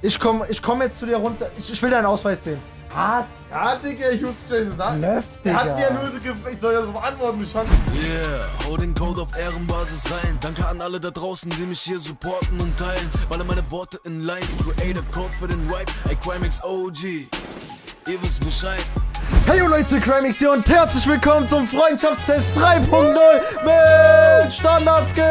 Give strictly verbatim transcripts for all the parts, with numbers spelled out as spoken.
Ich komm, ich komm jetzt zu dir runter. Ich, ich will deinen Ausweis sehen. Was? Ja, Digga, ich wusste gleich das sagen. Löff, Er hat Digga. mir nur so gefragt, ich soll ja so beantworten, ich fand. Yeah, hau den Code auf Ehrenbasis rein. Danke an alle da draußen, die mich hier supporten und teilen. Baller meine Worte in Lines, creative Code für den Rap. Ey, Crimex O G, ihr wisst Bescheid. Hey Leute, Crimex hier und herzlich willkommen zum Freundschaftstest drei Punkt null mit Standardskill.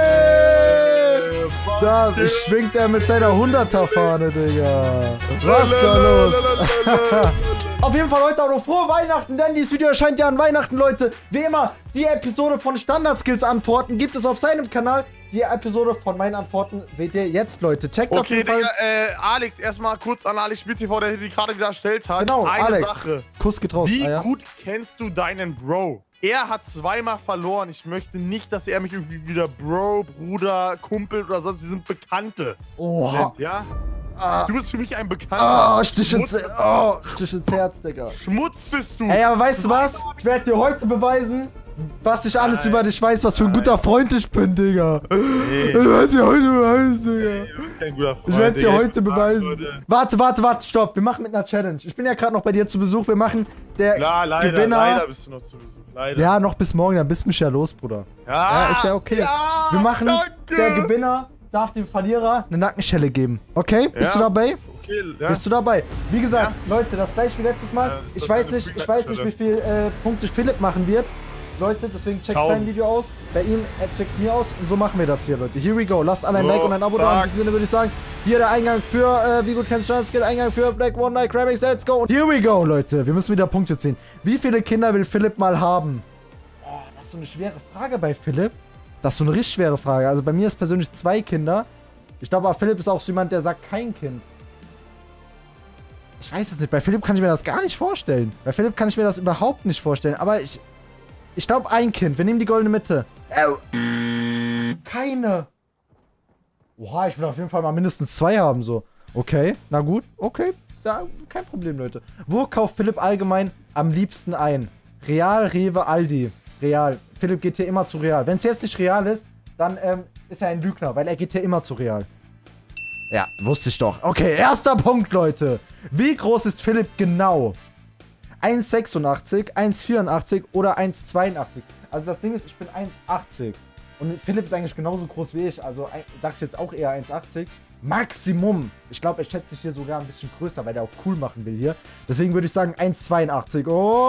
Da schwingt er mit seiner hunderter-Fahne, Digga. Was ist da los? Auf jeden Fall heute auch noch frohe Weihnachten, denn dieses Video erscheint ja an Weihnachten, Leute. Wie immer, die Episode von Standardskills Antworten gibt es auf seinem Kanal. Die Episode von meinen Antworten seht ihr jetzt, Leute. Checkt auf jeden Fall. Okay, Digga, äh, Alex, erstmal kurz an Alex Schmidt T V, der die gerade wieder erstellt hat. Genau, Eine Alex. Sache. Kuss geht raus. Wie ah, ja. gut kennst du deinen Bro? Er hat zweimal verloren. Ich möchte nicht, dass er mich irgendwie wieder Bro, Bruder, Kumpel oder sonst. Wir sind Bekannte. Oha. Ja? Ah. Du bist für mich ein Bekannter. Oh, Stich ins, oh, Stich ins Herz, Digga. Schmutz bist du. Ey, aber weißt du was? Ich werde dir heute beweisen, was ich alles Nein. über dich weiß, was für ein Nein. guter Freund ich bin, Digga. Nee. Ich werde es dir heute beweisen, Digga. Ey, du bist kein guter Freund. Ich werde es dir Digga. heute beweisen. Leute. Warte, warte, warte, stopp. Wir machen mit einer Challenge. Ich bin ja gerade noch bei dir zu Besuch. Wir machen der Klar, leider, Gewinner. leider bist du noch zu Besuch. Leider. Ja, noch bis morgen, dann bist du mich ja los, Bruder. Ja, Ja, ist ja okay. Ja, Wir machen, danke. der Gewinner darf dem Verlierer eine Nackenschelle geben. Okay? Bist Ja. du dabei? Okay, ja. Bist du dabei? Wie gesagt, Ja. Leute, das gleich wie letztes Mal. Ja, ich das weiß ist nicht, eine ich weiß nicht, wie viel äh, Punkte Philipp machen wird. Leute, deswegen checkt Tausend. sein Video aus. Bei ihm, er checkt mir aus. Und so machen wir das hier, Leute. Here we go. Lasst alle ein So, Like und ein Abo da. In zack. diesem Sinne würde ich sagen, hier der Eingang für, äh, wie gut kennst du Standardskill, Eingang für Black One Night Crimex. Let's go. Und here we go, Leute. Wir müssen wieder Punkte ziehen. Wie viele Kinder will Philipp mal haben? Oh, das ist so eine schwere Frage bei Philipp. Das ist so eine richtig schwere Frage. Also bei mir ist persönlich zwei Kinder. Ich glaube aber, Philipp ist auch so jemand, der sagt kein Kind. Ich weiß es nicht. Bei Philipp kann ich mir das gar nicht vorstellen. Bei Philipp kann ich mir das überhaupt nicht vorstellen. Aber ich... Ich glaube, ein Kind. Wir nehmen die goldene Mitte. Au. Keine. Oha, ich will auf jeden Fall mal mindestens zwei haben, so. Okay, na gut. Okay, da, kein Problem, Leute. Wo kauft Philipp allgemein am liebsten ein? Real, Rewe, Aldi. Real. Philipp geht hier immer zu Real. Wenn es jetzt nicht Real ist, dann ähm, ist er ein Lügner, weil er geht hier immer zu Real. Ja, wusste ich doch. Okay, erster Punkt, Leute. Wie groß ist Philipp genau? eins Komma sechsundachtzig, eins Komma vierundachtzig oder eins Komma zweiundachtzig. Also das Ding ist, ich bin eins Komma achtzig. Und Philipp ist eigentlich genauso groß wie ich. Also dachte ich jetzt auch eher eins Komma achtzig. Maximum. Ich glaube, er schätzt sich hier sogar ein bisschen größer, weil er auch cool machen will hier. Deswegen würde ich sagen eins Komma zweiundachtzig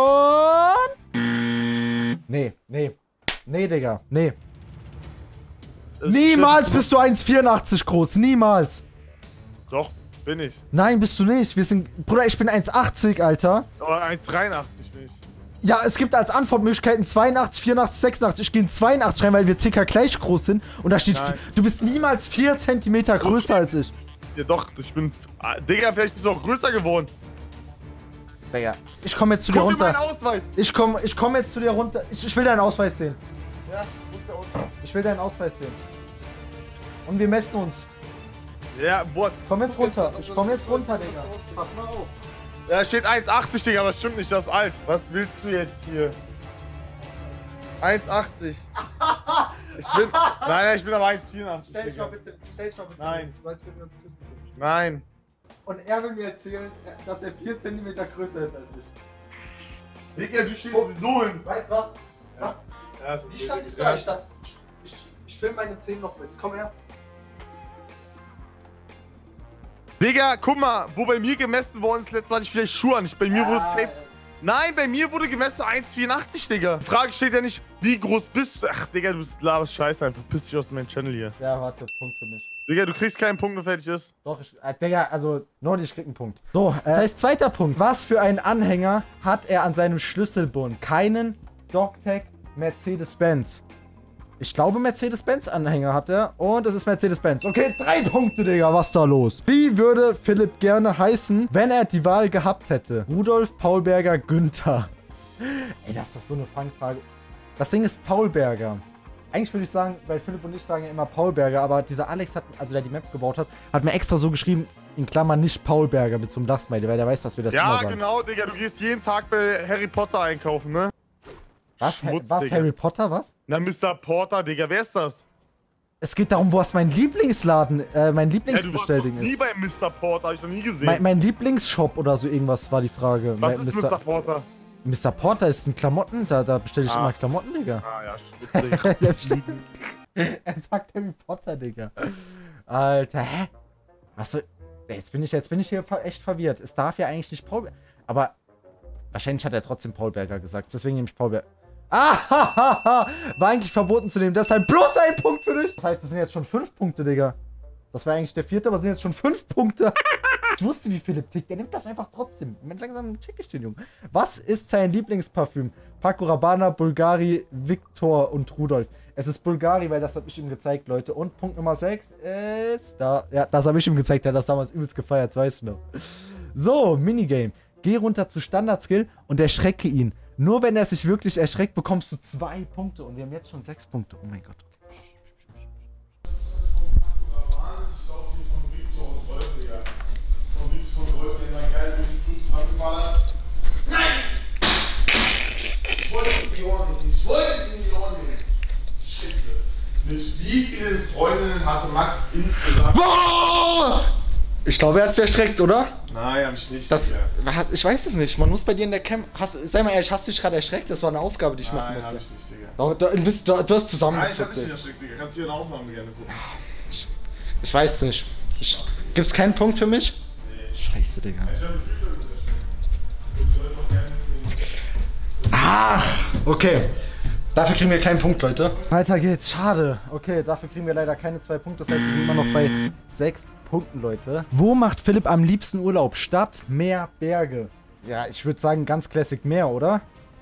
und... Nee, nee. Nee, Digga. Nee. Niemals bist du eins Komma vierundachtzig groß. Niemals. Doch, bin ich. Nein, bist du nicht. Wir sind... Bruder, ich bin eins Komma achtzig, Alter. Oder eins Komma dreiundachtzig bin ich. Ja, es gibt als Antwortmöglichkeiten zweiundachtzig, vierundachtzig, sechsundachtzig. Ich gehe in zweiundachtzig rein, weil wir circa gleich groß sind. Und da steht, Nein. du bist niemals vier Zentimeter größer als ich. Ja doch, ich bin... Ah, Digga, vielleicht bist du auch größer geworden. Digga, ich komme jetzt zu dir Guck mir meinen runter. Ausweis. Ich komme ich komm jetzt zu dir runter. Ich, ich will deinen Ausweis sehen. Ja, wo ist der Ausweis? Ich will deinen Ausweis sehen. Und wir messen uns. Ja, wo ist... Komm jetzt runter. Ich komm jetzt runter, Digga. Pass mal auf. Da steht eins Komma achtzig, Digga, aber stimmt nicht, das ist alt. Was willst du jetzt hier? eins Komma achtzig. Ich bin... Nein, nein, ich bin aber eins Komma vierundachtzig, Stell dich mal Digga. bitte. Stell dich mal bitte. Nein. Du weißt, wenn wir uns küssen. Nein. Und er will mir erzählen, dass er vier Zentimeter größer ist als ich. Digga, du stehst so hin. Weißt du was? Was? Ja, ist okay. Wie stand ich Ja. da? Ich, stand, ich, ich film meine Zehen noch mit. Komm her. Digga, guck mal, wo bei mir gemessen worden ist, letztes Mal hatte ich vielleicht Schuhe an. Ich, bei mir wurde Ah, safe... Nein, bei mir wurde gemessen eins Komma vierundachtzig, Digga. Die Frage steht ja nicht, wie groß bist du? Ach, Digga, du bist laberst Scheiße einfach. Piss dich aus meinem Channel hier. Ja, warte, Punkt für mich. Digga, du kriegst keinen Punkt und fertig ist. Doch, ich, äh, Digga, also, Nordi, ich krieg einen Punkt. So, äh, das heißt, zweiter Punkt. Was für einen Anhänger hat er an seinem Schlüsselbund? Keinen Dogtag Mercedes-Benz. Ich glaube, Mercedes-Benz-Anhänger hat er. Und es ist Mercedes-Benz. Okay, drei Punkte, Digga. Was ist da los? Wie würde Philipp gerne heißen, wenn er die Wahl gehabt hätte? Rudolf, Paulberger, Günther. Ey, das ist doch so eine Fangfrage. Das Ding ist Paulberger. Eigentlich würde ich sagen, weil Philipp und ich sagen ja immer Paulberger, aber dieser Alex hat, also der die Map gebaut hat, hat mir extra so geschrieben, in Klammern nicht Paulberger mit so einem Dachsmiley, weil der weiß, dass wir das immer Ja, sagen. genau, Digga, du gehst jeden Tag bei Harry Potter einkaufen, ne? Was, Schmutz, was Digga. Harry Potter, was? Na, Mister Porter, Digga, wer ist das? Es geht darum, wo ist mein Lieblingsladen, äh, mein Lieblingsbestellding ja, du warst doch nie ist. bei Mister Porter, hab ich noch nie gesehen. Mein, mein Lieblingsshop oder so irgendwas war die Frage. Was mein, ist Mister Porter? Mister Porter ist ein Klamotten, da, da bestelle ich ah. immer Klamotten, Digga. Ah ja, stimmt. Er sagt Harry Potter, Digga. Alter, hä? Was soll... Jetzt bin ich, jetzt bin ich hier echt verwirrt. Es darf ja eigentlich nicht Paul... Aber wahrscheinlich hat er trotzdem Paul Berger gesagt. Deswegen nehme ich Paul Berger. Ah, war eigentlich verboten zu nehmen. Deshalb bloß ein Punkt für dich. Das heißt, das sind jetzt schon fünf Punkte, Digga. Das war eigentlich der vierte, aber es sind jetzt schon fünf Punkte. Ich wusste, wie Philipp tickt. Der nimmt das einfach trotzdem. Langsam check ich den Jungen. Was ist sein Lieblingsparfüm? Paco Rabanne, Bulgari, Victor und Rudolf. Es ist Bulgari, weil das habe ich ihm gezeigt, Leute. Und Punkt Nummer sechs ist da. Ja, das habe ich ihm gezeigt. Er hat das damals übelst gefeiert, das weißt du noch. So, Minigame. Geh runter zu Standard-Skill und erschrecke ihn. Nur wenn er sich wirklich erschreckt, bekommst du zwei Punkte. Und wir haben jetzt schon sechs Punkte. Oh mein Gott. Nein! Ich wollte die Ohren nicht. Ich wollte in die Ohren nicht. Scheiße. Mit wie vielen Freundinnen hatte Max insgesamt? Boah! Ich glaube, er hat sich erschreckt, oder? Nein, hab ich nicht. Das, ich weiß es nicht. Man muss bei dir in der Cam... Hast, sei mal ehrlich, hast du dich gerade erschreckt? Das war eine Aufgabe, die ich Nein, machen musste. Nein, hab ich nicht, Digga. Doch, du, bist, du, du hast zusammengezockt. Nein, ich hab mich nicht erschreckt, Digga. Kannst du hier eine Aufnahme gerne gucken. Ich, ich weiß es nicht. Ich, gibt's keinen Punkt für mich? Nee. Scheiße, Digga. Ich hab Gefühl, dass du das sollst doch gerne... Ach, okay. Dafür kriegen wir keinen Punkt, Leute. Weiter geht's. Schade. Okay, dafür kriegen wir leider keine zwei Punkte. Das heißt, wir sind immer noch bei sechs Punkten, Leute. Wo macht Philipp am liebsten Urlaub? Stadt, Meer, Berge? Ja, ich würde sagen, ganz Classic Meer, oder?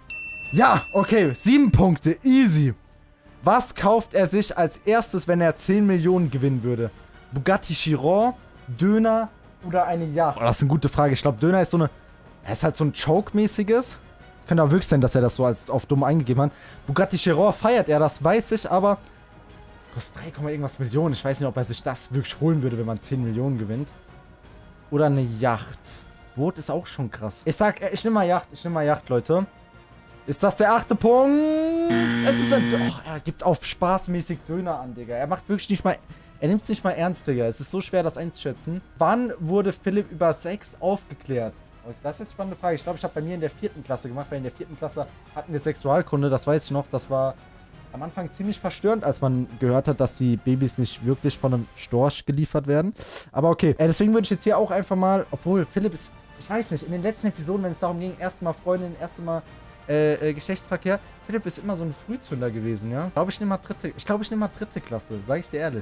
Ja, okay. Sieben Punkte. Easy. Was kauft er sich als erstes, wenn er zehn Millionen gewinnen würde? Bugatti Chiron, Döner oder eine Yacht? Oh, das ist eine gute Frage. Ich glaube, Döner ist so eine... Er ist halt so ein Choke-mäßiges. Könnte auch wirklich sein, dass er das so als auf dumm eingegeben hat. Bugatti Chiron feiert er, das weiß ich, aber kostet drei, irgendwas Millionen. Ich weiß nicht, ob er sich das wirklich holen würde, wenn man zehn Millionen gewinnt. Oder eine Yacht. Boot ist auch schon krass. Ich sag, ich nehme mal Yacht, ich nehme mal Yacht, Leute. Ist das der achte Punkt? Es ist ein... Oh, er gibt auf spaßmäßig Döner an, Digga. Er macht wirklich nicht mal... Er nimmt es nicht mal ernst, Digga. Es ist so schwer, das einzuschätzen. Wann wurde Philipp über Sex aufgeklärt? Das ist jetzt eine spannende Frage. Ich glaube, ich habe bei mir in der vierten Klasse gemacht, weil in der vierten Klasse hatten wir Sexualkunde, das weiß ich noch. Das war am Anfang ziemlich verstörend, als man gehört hat, dass die Babys nicht wirklich von einem Storch geliefert werden. Aber okay, äh, deswegen würde ich jetzt hier auch einfach mal, obwohl Philipp ist, ich weiß nicht, in den letzten Episoden, wenn es darum ging, erste Mal Freundin, erste Mal äh, äh, Geschlechtsverkehr, Philipp ist immer so ein Frühzünder gewesen, ja? Ich glaube, ich nehme mal dritte, ich glaube, ich nehme mal dritte Klasse, sage ich dir ehrlich.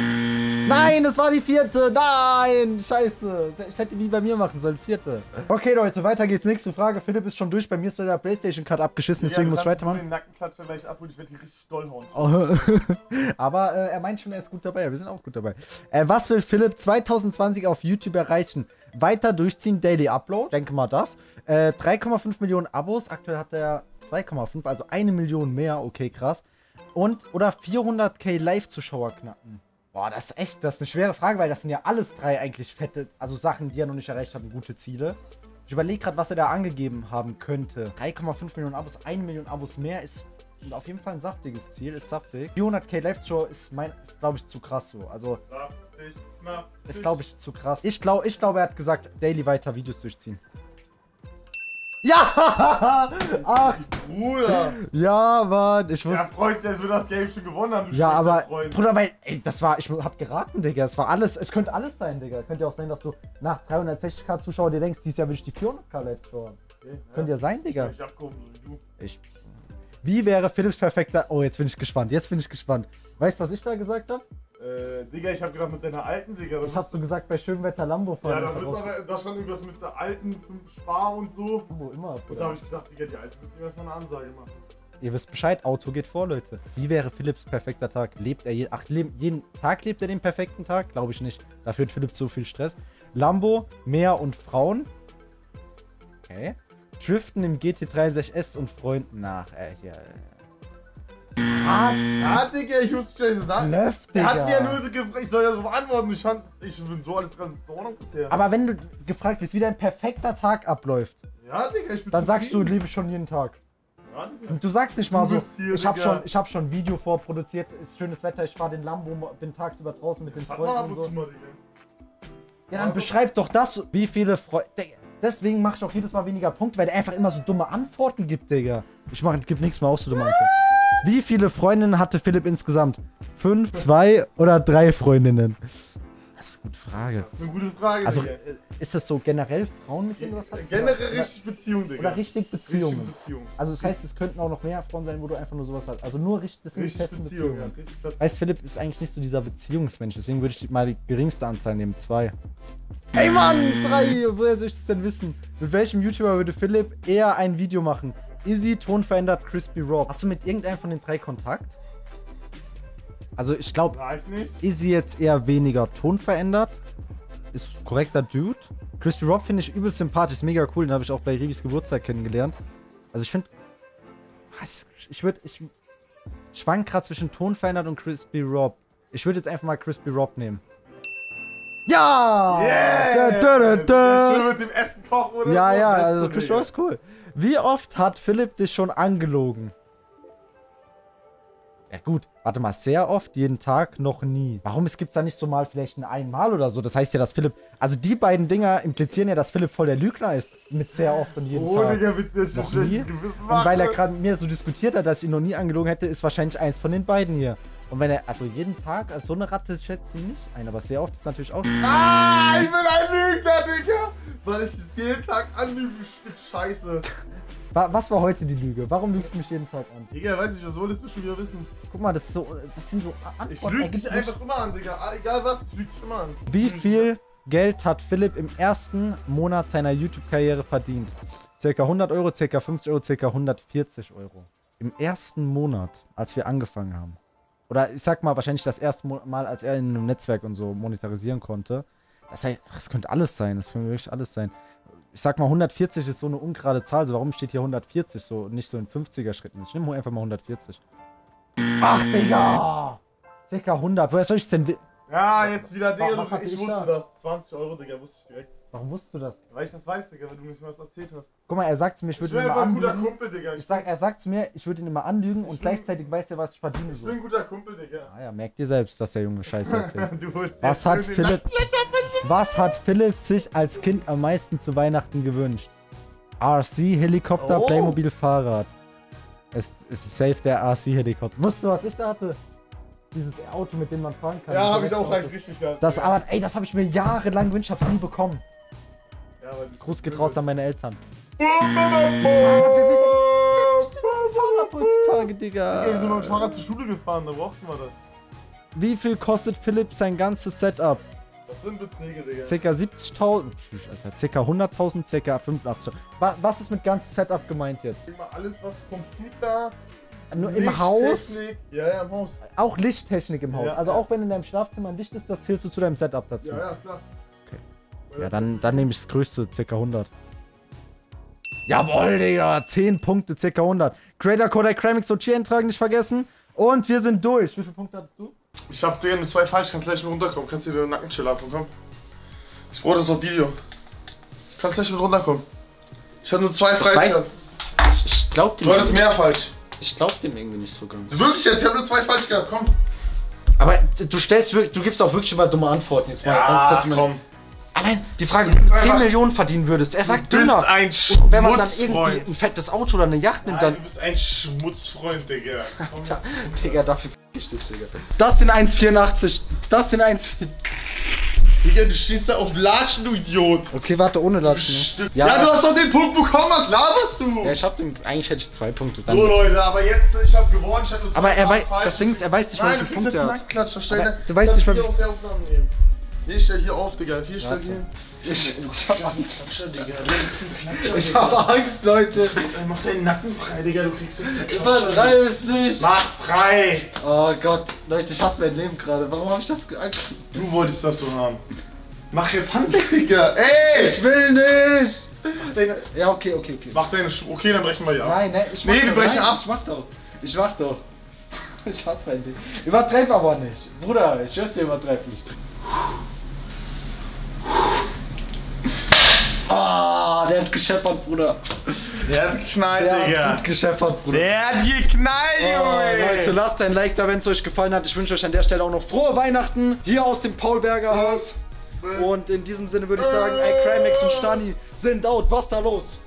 Nein, das war die vierte. Nein, scheiße. Ich hätte wie bei mir machen sollen, vierte. Okay, Leute, weiter geht's. Nächste Frage. Philipp ist schon durch. Bei mir ist der PlayStation-Card abgeschissen, deswegen ja, muss ich weitermachen. Den Nackenklatscher gleich abholen. Ich werde die richtig doll hauen. Oh. Aber äh, er meint schon, er ist gut dabei. Wir sind auch gut dabei. Äh, was will Philipp zwanzig zwanzig auf YouTube erreichen? Weiter durchziehen, Daily Upload. Denke mal das. Äh, drei Komma fünf Millionen Abos. Aktuell hat er zwei Komma fünf, also eine Million mehr. Okay, krass. Und, oder vierhunderttausend Live-Zuschauer knacken. Boah, das ist echt, das ist eine schwere Frage, weil das sind ja alles drei eigentlich fette, also Sachen, die er noch nicht erreicht hat und gute Ziele. Ich überlege gerade, was er da angegeben haben könnte. drei Komma fünf Millionen Abos, eine Million Abos mehr ist auf jeden Fall ein saftiges Ziel, ist saftig. vierhunderttausend Live-Show ist, mein, ist glaube ich, zu krass so. Also, saftig, na, ist, glaube ich, zu krass. Ich glaube, ich glaub, er hat gesagt, daily weiter Videos durchziehen. Ja! Ach, Bruder! Ja, Mann, ich wusste... Ja, freust du, als wir das Game schon gewonnen haben, du Ja, aber, Freund. Bruder, weil, ey, das war, ich hab geraten, Digga, es war alles, es könnte alles sein, Digga. Könnte ja auch sein, dass du nach dreihundertsechzigtausend Zuschauer dir denkst, dieses Jahr will ich die vierhunderttausend Live-Show haben. Okay, ja. Könnte ja sein, Digga. Ich abgehoben, so wie du. Ich... Wie wäre Philipps perfekter... Oh, jetzt bin ich gespannt, jetzt bin ich gespannt. Weißt du, was ich da gesagt habe? Äh, Digga, ich hab gedacht mit deiner alten, Digga. Ich hab so gesagt, bei Schönwetter Lambo fahren. Ja, da, wird's aber, da stand irgendwas mit der alten Spar und so. Wo immer, Bruder. Und da hab ich gedacht, Digga, die alte wird mir erstmal eine Ansage machen. Ihr wisst Bescheid, Auto geht vor, Leute. Wie wäre Philipps perfekter Tag? Lebt er jeden... Ach, jeden Tag lebt er den perfekten Tag? Glaube ich nicht. Dafür hat Philipp so viel Stress. Lambo, Meer und Frauen. Okay. Driften im G T dreiundsechzig S und Freunden nach. Äh, hier... Was? Ja, Digga, ich wusste schon, was sagen. Löff, Digga. Er hat mir ja nur so gefragt, ich soll ja so beantworten. Ich fand, ich bin so alles ganz in Ordnung bisher. Aber wenn du gefragt wirst, wie dein perfekter Tag abläuft, ja, Digga, ich bin dann sagst du, lebe schon jeden Tag. Und du sagst nicht mal so, hier, ich hab Digga. schon, ich hab schon ein Video vorproduziert, ist schönes Wetter, ich fahr den Lambo, bin tagsüber draußen mit den Freunden und so. Mal, Ja, dann beschreib doch das, wie viele Freunde. Deswegen mach ich auch jedes Mal weniger Punkte, weil der einfach immer so dumme Antworten gibt, Digga. Ich mach, gib nichts mehr aus, so dumme Antworten. Wie viele Freundinnen hatte Philipp insgesamt? Fünf, zwei oder drei Freundinnen? Das ist eine gute Frage. Das ist eine gute Frage, Also, Digga. ist das so generell Frauen, mit denen du was hast? Generell Oder- richtig Beziehung, Digga. Oder richtig Beziehungen? Richtig Beziehung. Also das heißt, es könnten auch noch mehr Frauen sein, wo du einfach nur sowas hast. Also nur richtig, das sind die Richtig festen Beziehung, ja. Beziehungen. Richtig fest. Heißt, Philipp ist eigentlich nicht so dieser Beziehungsmensch, deswegen würde ich mal die geringste Anzahl nehmen, zwei. Ey Mann, drei! Woher soll ich das denn wissen? Mit welchem YouTuber würde Philipp eher ein Video machen? Izzy, tonverändert, Crispy Rob. Hast du mit irgendeinem von den drei Kontakt? Also ich glaube, Reicht nicht. Izzy jetzt eher weniger tonverändert. Ist korrekter Dude. Crispy Rob finde ich übelst sympathisch, ist mega cool, den habe ich auch bei Ribis Geburtstag kennengelernt. Also ich finde, ich würde, ich schwank gerade zwischen tonverändert und Crispy Rob. Ich würde jetzt einfach mal Crispy Rob nehmen. Ja! Yeah! Da, da, da, da. Schön mit dem Essen kochen oder Ja, so. ja, Beste, also Crispy Digga. Rob ist cool. Wie oft hat Philipp dich schon angelogen? Ja gut, warte mal, sehr oft, jeden Tag, noch nie. Warum es gibt's da nicht so mal vielleicht ein einmal oder so? Das heißt ja, dass Philipp, also die beiden Dinger implizieren ja, dass Philipp voll der Lügner ist. Mit sehr oft und jeden Oh, Tag. Digga, willst du jetzt schon Noch nie? schlechtes Gewissen Und machen? weil er gerade mit mir so diskutiert hat, dass ich ihn noch nie angelogen hätte, ist wahrscheinlich eins von den beiden hier. Und wenn er, also jeden Tag, also so eine Ratte schätze ich nicht ein, aber sehr oft ist natürlich auch... Ah, ich bin ein Lügner, Digga! Weil ich es jeden Tag anlüge, Stück Scheiße. Wa- Was war heute die Lüge? Warum lügst du mich jeden Tag an? Digga, weiß ich, was wolltest du schon wieder wissen? Guck mal, das ist so, das sind so Antworten. Ich lüge Er gibt dich nicht- einfach immer an, Digga. Ah, egal was, ich lüge dich immer an. Wie viel Geld hat Philipp im ersten Monat seiner YouTube-Karriere verdient? Circa hundert Euro, circa fünfzig Euro, circa hundertvierzig Euro. Im ersten Monat, als wir angefangen haben. Oder ich sag mal, wahrscheinlich das erste Mo- Mal, als er in einem Netzwerk und so monetarisieren konnte. Das, heißt, das könnte alles sein, das könnte wirklich alles sein. Ich sag mal, hundertvierzig ist so eine ungerade Zahl. So, warum steht hier hundertvierzig so und nicht so in fünfziger Schritten? Ich nehme einfach mal hundertvierzig. Ach, Digga! Circa hundert. Woher soll ich denn... wi- Ja, jetzt wieder, Digga, Was du, hatte ich ich wusste da? das. zwanzig Euro, Digga, wusste ich direkt. Warum wusstest du das? Weil ich das weiß, Digga, weil du mir was erzählt hast. Guck mal, er sagt zu mir, ich Ich würde bin ihn immer einfach ein guter anlügen. Kumpel, Digga. Ich sag, er sagt zu mir, ich würde ihn immer anlügen und bin- gleichzeitig weiß er, was ich verdiene. Ich So. bin ein guter Kumpel, Digga. Ah ja, merkt ihr selbst, dass der Junge Scheiße erzählt. Du holst Was jetzt hat schön den Philipp, was hat Philipp sich als Kind am meisten zu Weihnachten gewünscht? R C, Helikopter, Oh. Playmobil, Fahrrad. Es ist safe der R C Helikopter. Wusstest du, was ich da hatte? Dieses Auto, mit dem man fahren kann. Ja, Dieses hab ich auch Elektroauto. gleich richtig gehabt. Das, Digga. aber, ey, das habe ich mir jahrelang gewünscht, hab's nie bekommen. Ja, weil- Gruß geht raus an meine Eltern. Bum, bum, bum, bum. Fahrrad heutzutage, Digga, wir sind mit dem Digga. Fahrrad zur Schule gefahren, da brauchten wir das. Wie viel kostet Philipp sein ganzes Setup? Das sind Beträge, Digga. Circa siebzigtausend, Tschüss, Alter, circa hunderttausend, circa fünfundachtzig. Wa- Was ist mit ganzes Setup gemeint jetzt? Sag mal, alles was Computer, Nur im Haus? Lichttechnik- Ja, ja, im Haus. Auch Lichttechnik im Haus. Ja, Also ja. auch wenn in deinem Schlafzimmer ein Licht ist, das zählst du zu deinem Setup dazu. Ja, ja, klar. Okay. Ja, dann, dann nehme ich das größte, circa hundert. Jawohl, Digga, zehn Punkte, circa hundert. Creator Code Cramix und eintragen nicht vergessen. Und wir sind durch. Wie viele Punkte hattest du? Ich hab dir nur zwei falsch, kannst gleich mit runterkommen. Kannst dir den Nackenchill abbekommen. Ich brauche das auf Video. Kannst gleich mit runterkommen. Ich hab nur zwei falsch. weiß- Ich, ich glaub dem, Du hattest mehr falsch. ich glaub dem irgendwie nicht so ganz. Wirklich jetzt, ich hab nur zwei falsch gehabt, komm. Aber du stellst wirklich, du gibst auch wirklich immer dumme Antworten. Jetzt mal ganz kurz. komm. Allein die Frage, wenn du zehn einfach- Millionen verdienen würdest. Er sagt Du bist dünner. ein Und wenn man dann irgendwie Schmutzfreund. ein fettes Auto oder eine Yacht nimmt, Nein, dann. du bist ein Schmutzfreund, Digga. Komm. Digga, dafür f ich dich, Digga. Das sind eins vierundachtzig. Das sind eins. Digga, du stehst da auf Latschen, du Idiot. Okay, warte, ohne Latschen. Ne? Ja, du hast doch den Punkt bekommen, was laberst du? Ja, ich hab den. Eigentlich hätte ich zwei Punkte. Dann. So Leute, aber jetzt, ich hab gewonnen, ich hab nur Aber zwei er weiß, falsch. das Ding ist, er weiß nicht mal, Nein, wie du viele kriegst Punkte jetzt er einen hat. Nackenklatsch, verstell Aber dir. du weißt Kannst nicht mal, hier wie- auf der Aufnahme nehmen. Hier, stell hier auf, Digga. Hier, stell Warte. hier. Ich, ich hab Angst. Digga. Du kriegst einen Klatscher, Ich Digga. habe Angst, Leute. Ey, Mach deinen Nacken frei, Digga. Du kriegst jetzt einen Klatscher. Übertreib's nicht. Mach frei. Oh Gott, Leute, ich hasse mein Leben gerade. Warum habe ich das geangst? Du wolltest das so haben. Mach jetzt Hand weg, Digga. Ey! Ich will nicht. Mach deine... Ja, okay, okay, okay. Mach deine... Sch okay, dann brechen wir die ab. Nein, nein, ich mach Nee, wir doch, brechen nein, ab. Ich mach doch. Ich mach doch. Ich hasse mein Leben. Übertreib aber nicht. Bruder, ich schwör's dir, übertreib nicht. Ah, der Der hat gescheppert, Bruder. Der hat geknallt, Der Digga. hat gut gescheppert, Bruder. Der hat geknallt, Oh, Junge. Leute, lasst ein Like da, wenn es euch gefallen hat. Ich wünsche euch an der Stelle auch noch frohe Weihnachten hier aus dem Paulberger Haus. Und in diesem Sinne würde ich sagen, ey, Crimex und Stani sind out. Was da los?